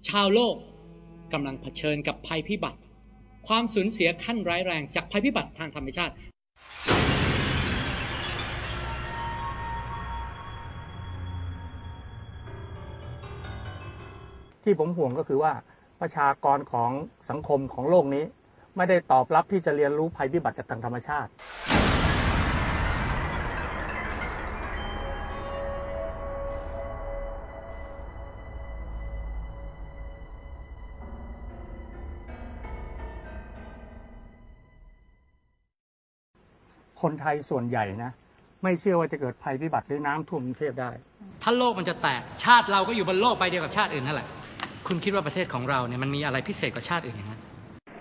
ชาวโลกกำลังเผชิญกับภัยพิบัติความสูญเสียขั้นร้ายแรงจากภัยพิบัติทางธรรมชาติที่ผมห่วงก็คือว่าประชากรของสังคมของโลกนี้ไม่ได้ตอบรับที่จะเรียนรู้ภัยพิบัติจากทางธรรมชาติคนไทยส่วนใหญ่นะไม่เชื่อว่าจะเกิดภัยพิบัติหรือน้ำท่วมกรุงเทพได้ถ้าโลกมันจะแตกชาติเราก็อยู่บนโลกใบเดียวกับชาติอื่นนั่นแหละคุณคิดว่าประเทศของเราเนี่ยมันมีอะไรพิเศษกว่าชาติอื่นอย่างนั้น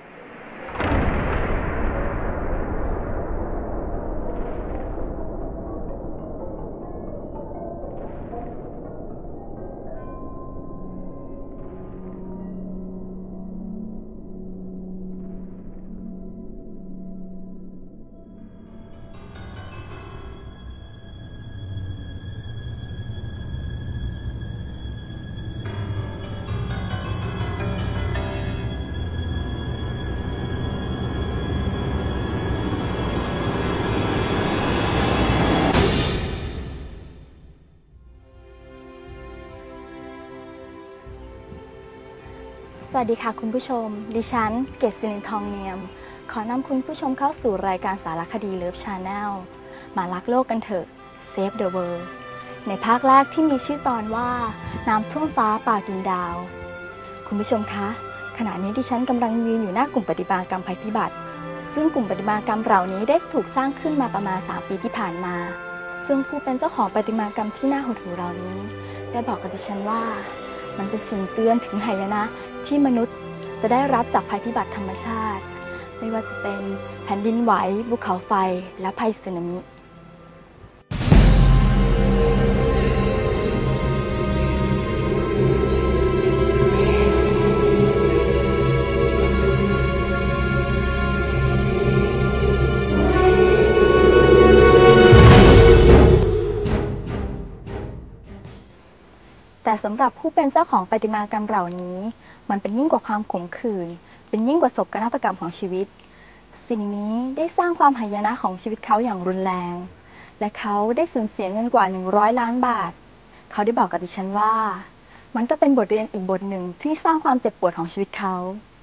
สวัสดีค่ะคุณผู้ชมดิฉันเกษรินทองเนียมขอนำคุณผู้ชมเข้าสู่รายการสารคดีเลิฟชาแนลมารักโลกกันเถอะ Save the World ในภาคแรกที่มีชื่อตอนว่าน้ำท่วมฟ้าป่ากินดาวคุณผู้ชมคะขณะนี้ดิฉันกำลังยืนอยู่หน้ากลุ่มปฏิมากรรมภัยพิบัติซึ่งกลุ่มปฏิมากรรมเหล่านี้ได้ถูกสร้างขึ้นมาประมาณ3 ปีที่ผ่านมาซึ่งผู้เป็นเจ้าของปฏิมากรรมที่น่าหดหู่เหล่านี้ได้บอกกับดิฉันว่ามันเป็นสิ่งเตือนถึงหายนะที่มนุษย์จะได้รับจากภัยพิบัติธรรมชาติไม่ว่าจะเป็นแผ่นดินไหวภูเขาไฟและภัยสึนามิแต่สำหรับผู้เป็นเจ้าของประติมากรรมเหล่านี้มันเป็นยิ่งกว่าความขมขื่นเป็นยิ่งกว่าโศกนาฏกรรมของชีวิตสิ่งนี้ได้สร้างความหายนะของชีวิตเขาอย่างรุนแรงและเขาได้สูญเสียเงินกว่า100 ล้านบาทเขาได้บอกกับดิฉันว่ามันก็เป็นบทเรียนอีกบทหนึ่งที่สร้างความเจ็บปวดของชีวิตเขา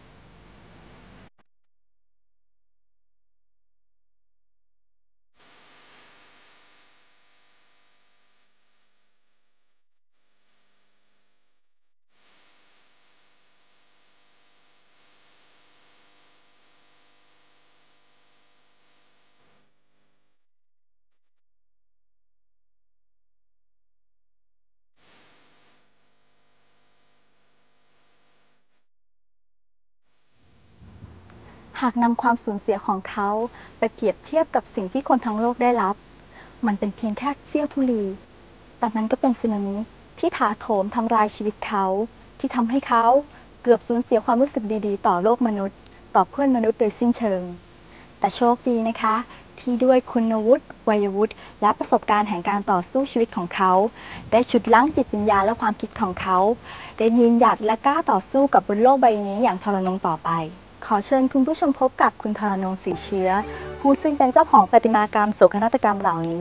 หากนำความสูญเสียของเขาไปเปรียบเทียบกับสิ่งที่คนทั้งโลกได้รับมันเป็นเพียงแค่เสี้ยวธุลีแต่มันก็เป็นสึนามิที่ถาโถมทำลายชีวิตเขาที่ทำให้เขาเกือบสูญเสียความรู้สึกดีๆต่อโลกมนุษย์ต่อเพื่อนมนุษย์โดยสิ้นเชิงแต่โชคดีนะคะที่ด้วยคุณวุฒิวัยวุฒิและประสบการณ์แห่งการต่อสู้ชีวิตของเขาได้ฉุดรั้งจิตวิญญาณและความคิดของเขาได้ยืนหยัดและกล้าต่อสู้กับบนโลกใบนี้อย่างทรนงต่อไปขอเชิญคุณผู้ชมพบกับคุณธรนงค์ศรีเชื้อผู้ซึ่งเป็นเจ้าของประติมากรรมโศกนาฏกรรมเหล่านี้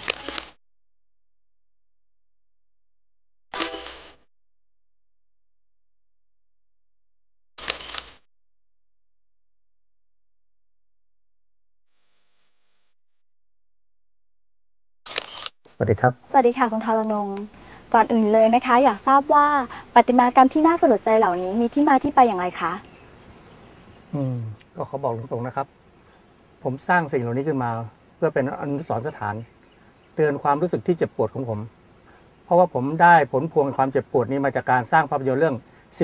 สวัสดีครับสวัสดีค่ะคุณธรนงค์ก่อนอื่นเลยนะคะอยากทราบว่าประติมากรรมที่น่าสลดใจเหล่านี้มีที่มาที่ไปอย่างไรคะก็ขอบอกตรงๆนะครับผมสร้างสิ่งเหล่านี้ขึ้นมาเพื่อเป็นอนุสรณ์สถานเตือนความรู้สึกที่เจ็บปวดของผมเพราะว่าผมได้ผลพวงความเจ็บปวดนี้มาจากการสร้างภาพยนตร์เรื่อง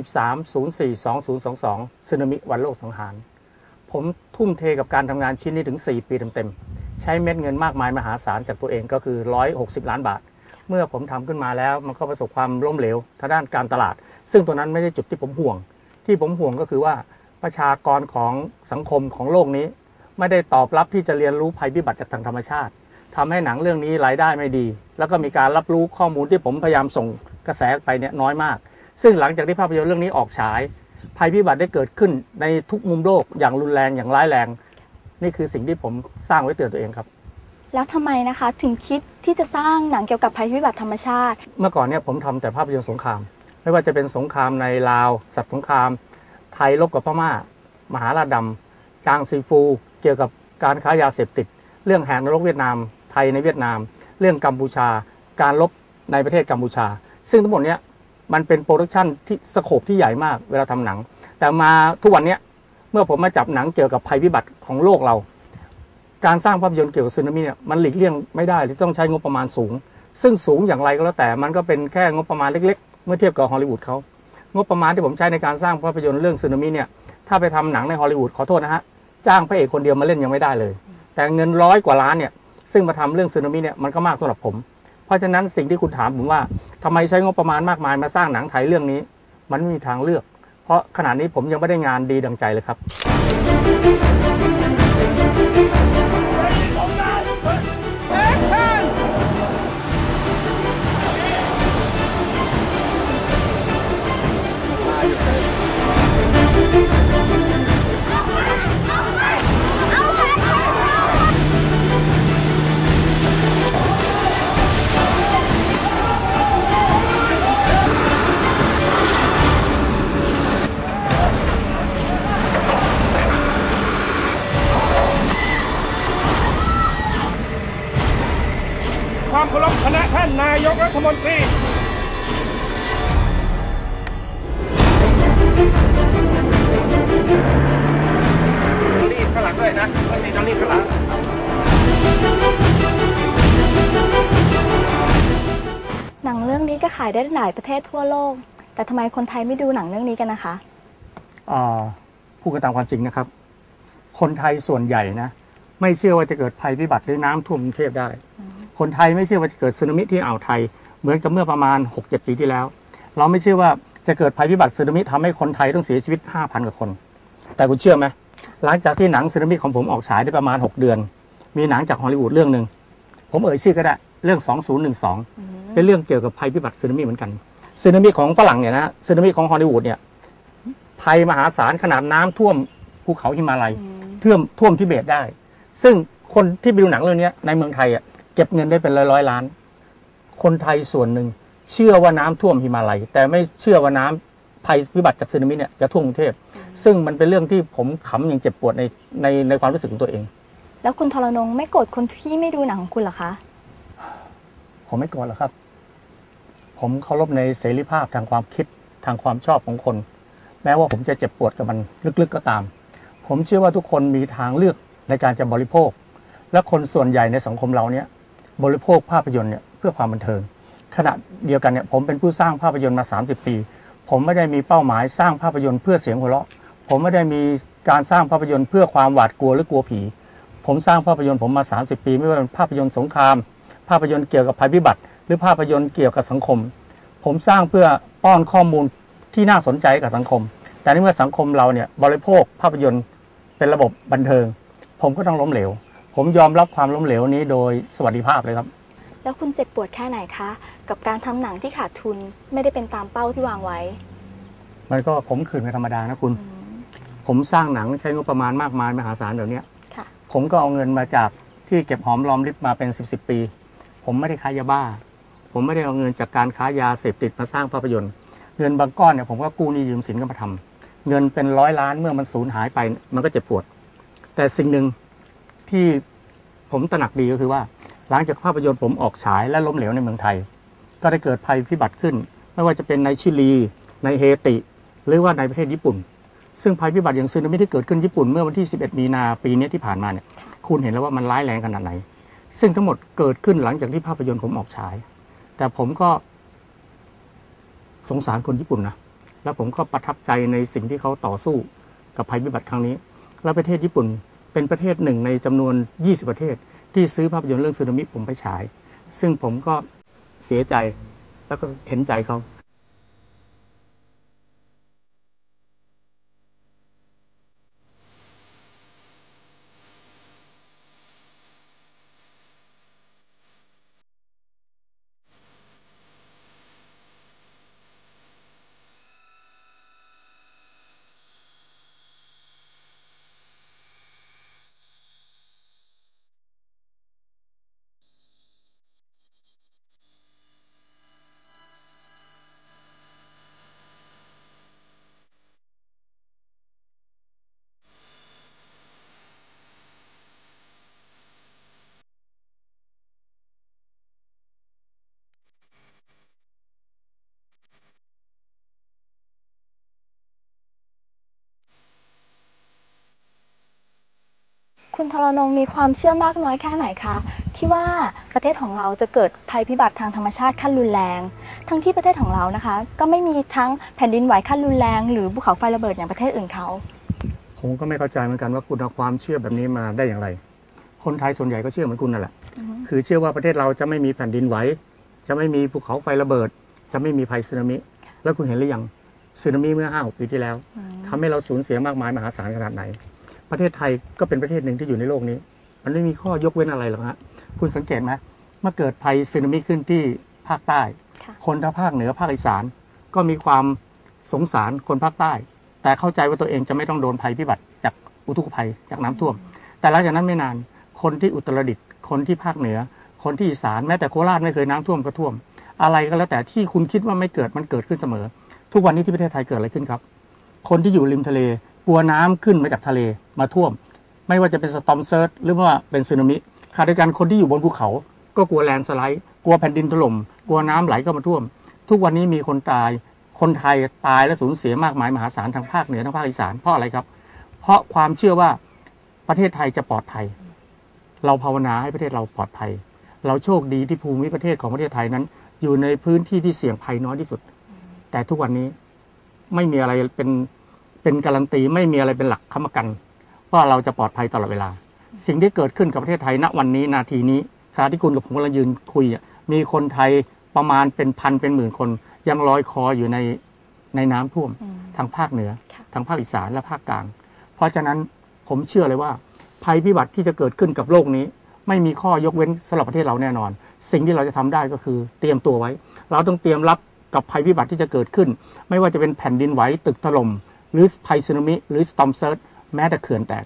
13-04-2022สึนามิวันโลกสังหารผมทุ่มเทกับการทำงานชิ้นนี้ถึง4 ปีเต็มๆใช้เม็ดเงินมากมายมหาศาลจากตัวเองก็คือ160 ล้านบาทเมื่อผมทำขึ้นมาแล้วมันก็ประสบความล้มเหลวทางด้านการตลาดซึ่งตัวนั้นไม่ได้จุดที่ผมห่วงก็คือว่าประชากรของสังคมของโลกนี้ไม่ได้ตอบรับที่จะเรียนรู้ภัยพิบัติจากทางธรรมชาติทำให้หนังเรื่องนี้รายได้ไม่ดีแล้วก็มีการรับรู้ข้อมูลที่ผมพยายามส่งกระแสไปเนี่ยน้อยมากซึ่งหลังจากที่ภาพยนตร์เรื่องนี้ออกฉายภัยพิบัติได้เกิดขึ้นในทุกมุมโลกอย่างรุนแรงอย่างร้ายแรงนี่คือสิ่งที่ผมสร้างไว้เตือนตัวเองครับแล้วทำไมนะคะถึงคิดที่จะสร้างหนังเกี่ยวกับภัยพิบัติธรรมชาติเมื่อก่อนเนี่ยผมทำแต่ภาพยนตร์สงครามไม่ว่าจะเป็นสงครามในลาวสัตว์สงครามไทยรบกับพม่ามหาราชดำจางซีฟูเกี่ยวกับการค้ายาเสพติดเรื่องแหกนรกเวียดนามไทยในเวียดนามเรื่องกัมพูชาการรบในประเทศกัมพูชาซึ่งทั้งหมดเนี้ยมันเป็นโปรดักชันที่สโคปที่ใหญ่มากเวลาทำหนังแต่มาทุกวันนี้เมื่อผมมาจับหนังเกี่ยวกับภัยพิบัติของโลกเราการสร้างภาพยนตร์เกี่ยวกับสึนามิเนี่ยมันหลีกเลี่ยงไม่ได้ที่ต้องใช้งบประมาณสูงซึ่งสูงอย่างไรก็แล้วแต่มันก็เป็นแค่งบประมาณเล็กๆเมื่อเทียบกับฮอลลีวูดเขางบประมาณที่ผมใช้ในการสร้างภาพยนตร์เรื่องสึนามิเนี่ยถ้าไปทำหนังในฮอลลีวูดขอโทษนะฮะจ้างพระเอกคนเดียวมาเล่นยังไม่ได้เลยแต่เงิน100 กว่าล้านเนี่ยซึ่งมาทำเรื่องสึนามิเนี่ยมันก็มากสำหรับผมเพราะฉะนั้นสิ่งที่คุณถามผมว่าทำไมใช้งบประมาณมากมายมาสร้างหนังไทยเรื่องนี้มันไม่มีทางเลือกเพราะขณะนี้ผมยังไม่ได้งานดีดังใจเลยครับความเคารพคณะท่านนายกรัฐมนตรีรีบข้างหลังด้วยนะไม่ใช่ต้องรีบข้างหลังหนังเรื่องนี้ก็ขายได้หลายประเทศทั่วโลกแต่ทำไมคนไทยไม่ดูหนังเรื่องนี้กันนะคะพูดกันตามความจริงนะครับคนไทยส่วนใหญ่นะไม่เชื่อว่าจะเกิดภัยพิบัติหรือน้ำท่วมกรุงเทพได้คนไทยไม่เชื่อว่าจะเกิดสึนามิที่อ่าวไทยเหมือนกับเมื่อประมาณ 6-7 ปีที่แล้วเราไม่เชื่อว่าจะเกิดภัยพิบัติสึนามิทำให้คนไทยต้องเสียชีวิต 5,000 กว่าคนแต่คุณเชื่อไหมหลังจากที่หนังสึนามิของผมออกฉายได้ประมาณ6 เดือนมีหนังจากฮอลลีวูดเรื่องหนึ่งผมเอ่ยชื่อก็ได้เรื่อง2012เป็นเรื่องเกี่ยวกับภัยพิบัติสึนามิเหมือนกันสึนามิของฝรั่งเนี่ยนะสึนามิของฮอลลีวูดเนี่ยภัยมหาศาลขนาดน้ำท่วมภูเขาหิมาลัยท่วมทิเบตได้ซึ่งคนที่ไปดูหนังเรื่องนี้ในเมืองไทยอ่ะเก็บเงินได้เป็นร้อยล้านคนไทยส่วนหนึ่งเชื่อว่าน้ำท่วมหิมาลัยแต่ไม่เชื่อว่าน้ำภัยพิบัติจากสึนามิเนี่ยจะท่วมกรุงเทพซึ่งมันเป็นเรื่องที่ผมขำอย่างเจ็บปวดในความรู้สึกของตัวเองแล้วคุณทรนงไม่โกรธคนที่ไม่ดูหนังของคุณเหรอคะผมไม่โกรธหรอกครับผมเคารพในเสรีภาพทางความคิดทางความชอบของคนแม้ว่าผมจะเจ็บปวดกับมันลึกๆก็ตามผมเชื่อว่าทุกคนมีทางเลือกในการจะบริโภคและคนส่วนใหญ่ในสังคมเราเนี่ยบริโภคภาพยนตร์เนี่ยเพื่อความบันเทิงขณะเดียวกันเนี่ยผมเป็นผู้สร้างภาพยนตร์มา30 ปีผมไม่ได้มีเป้าหมายสร้างภาพยนตร์เพื่อเสียงหัวเราะผมไม่ได้มีการสร้างภาพยนตร์เพื่อความหวาดกลัวหรือกลัวผีผมสร้างภาพยนตร์ผมมา30 ปีไม่ว่าเป็นภาพยนตร์สงครามภาพยนตร์เกี่ยวกับภัยพิบัติหรือภาพยนตร์เกี่ยวกับสังคมผมสร้างเพื่อป้อนข้อมูลที่น่าสนใจกับสังคมแต่ในเมื่อสังคมเราเนี่ยบริโภคภาพยนตร์เป็นระบบบันเทิงผมก็ต้องล้มเหลวผมยอมรับความล้มเหลวนี้โดยสวัสดิภาพเลยครับแล้วคุณเจ็บปวดแค่ไหนคะกับการทำหนังที่ขาดทุนไม่ได้เป็นตามเป้าที่วางไว้มันก็ขมขื่นเป็นธรรมดานะคุณผมสร้างหนังใช้งบประมาณมากมายมหาศาลแบบนี้ผมก็เอาเงินมาจากที่เก็บหอมรอมริบมาเป็น10 ปีผมไม่ได้ค้ายาบ้าผมไม่ได้เอาเงินจากการค้ายาเสพติดมาสร้างภาพยนตร์เงินบางก้อนเนี่ยผมก็กู้หนี้ยืมสินก็มาทำเงินเป็น100 ล้านเมื่อมันสูญหายไปมันก็เจ็บปวดแต่สิ่งหนึ่งที่ผมตระหนักดีก็คือว่าหลังจากภาพยนตร์ผมออกฉายและล้มเหลวในเมืองไทยก็ได้เกิดภัยพิบัติขึ้นไม่ว่าจะเป็นในชิลีในเฮติหรือว่าในประเทศญี่ปุ่นซึ่งภัยพิบัติอย่างสึนามิที่เกิดขึ้นญี่ปุ่นเมื่อวันที่11 มีนาปีนี้ที่ผ่านมาเนี่ยคุณเห็นแล้วว่ามันร้ายแรงขนาดไหนซึ่งทั้งหมดเกิดขึ้นหลังจากที่ภาพยนตร์ผมออกฉายแต่ผมก็สงสารคนญี่ปุ่นนะแล้วผมก็ประทับใจในสิ่งที่เขาต่อสู้กับภัยพิบัติครั้งนี้และประเทศญี่ปุ่นเป็นประเทศหนึ่งในจำนวน20 ประเทศที่ซื้อภาพยนตร์เรื่องสึนามิผมไปฉายซึ่งผมก็เสียใจแล้วก็เห็นใจเขาคุณทรนงมีความเชื่อมากน้อยแค่ไหนคะที่ว่าประเทศของเราจะเกิดภัยพิบัติทางธรรมชาติขั้นรุนแรงทั้งที่ประเทศของเรานะคะก็ไม่มีทั้งแผ่นดินไหวขั้นรุนแรงหรือภูเขาไฟระเบิดอย่างประเทศอื่นเขาผมก็ไม่เข้าใจเหมือนกันว่าคุณเอาความเชื่อแบบนี้มาได้อย่างไร คนไทยส่วนใหญ่ก็เชื่อเหมือนคุณนั่นแหละคือเชื่อว่าประเทศเราจะไม่มีแผ่นดินไหวจะไม่มีภูเขาไฟระเบิด จะไม่มีภัยสึนามิแล้วคุณเห็นหรือยังสึนามิเมื่อ 5-6 ปีที่แล้วทำให้เราสูญเสียมากมายมหาศาลขนาดไหนประเทศไทยก็เป็นประเทศหนึ่งที่อยู่ในโลกนี้มันไม่มีข้อยกเว้นอะไรหรอกฮะคุณสังเกตไหมเมื่อเกิดภัยสึนามิขึ้นที่ภาคใต้คนทางภาคเหนือภาคอีสานก็มีความสงสารคนภาคใต้ แต่เข้าใจว่าตัวเองจะไม่ต้องโดนภัยพิบัติจากอุทกภัยจากน้ำท่วมแต่หลังจากนั้นไม่นานคนที่อุตรดิตถ์คนที่ภาคเหนือคนที่อีสานแม้แต่โคราชไม่เคยน้ำท่วมก็ท่วมอะไรก็แล้วแต่ที่คุณคิดว่าไม่เกิดมันเกิดขึ้นเสมอทุกวันนี้ที่ประเทศไทยเกิดอะไรขึ้นครับคนที่อยู่ริมทะเลกลัวน้ำขึ้นมาจากทะเลมาท่วมไม่ว่าจะเป็นสตอร์มเซิร์ชหรือว่าเป็นสึนามิขณะเดียวกันคนที่อยู่บนภูเขาก็กลัวแลนด์สไลด์กลัวแผ่นดินถล่มกลัวน้ำไหลเข้ามาท่วมทุกวันนี้มีคนตายคนไทยตายและสูญเสียมากมายมหาศาลทางภาคเหนือทางภาคอีสานเพราะอะไรครับเพราะความเชื่อว่าประเทศไทยจะปลอดภัยเราภาวนาให้ประเทศเราปลอดภัยเราโชคดีที่ภูมิประเทศของประเทศไทยนั้นอยู่ในพื้นที่ที่เสี่ยงภัยน้อยที่สุดแต่ทุกวันนี้ไม่มีอะไรเป็นการันตีไม่มีอะไรเป็นหลักค้ำประกันว่าเราจะปลอดภัยตลอดเวลาสิ่งที่เกิดขึ้นกับประเทศไทยณวันนี้นาทีนี้ขณะที่คุณกับผมกำลังยืนคุยมีคนไทยประมาณเป็นพันเป็นหมื่นคนยังลอยคออยู่ในน้ำท่วมทางภาคเหนือทางภาคอีสานและภาคกลางเพราะฉะนั้นผมเชื่อเลยว่าภัยพิบัติที่จะเกิดขึ้นกับโลกนี้ไม่มีข้อยกเว้นสำหรับประเทศเราแน่นอนสิ่งที่เราจะทำได้ก็คือเตรียมตัวไว้เราต้องเตรียมรับกับภัยพิบัติที่จะเกิดขึ้นไม่ว่าจะเป็นแผ่นดินไหวตึกถล่มหรือภัยสึนามิหรือสตอร์มเซิร์ชแม้แต่เขื่อนแตก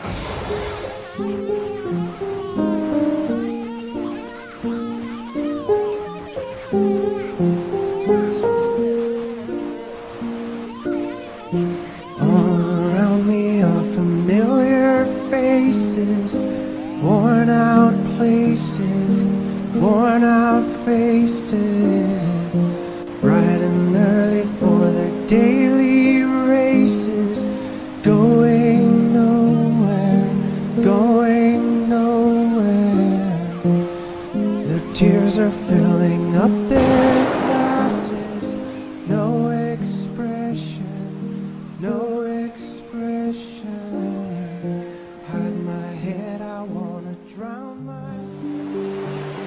All around me are familiar faces, worn out places, worn out faces, bright and early for their daily races, going nowhere, going nowhere. Their tears are filling up their glasses, no expression, no expression. Hide my head, I wanna drown myself.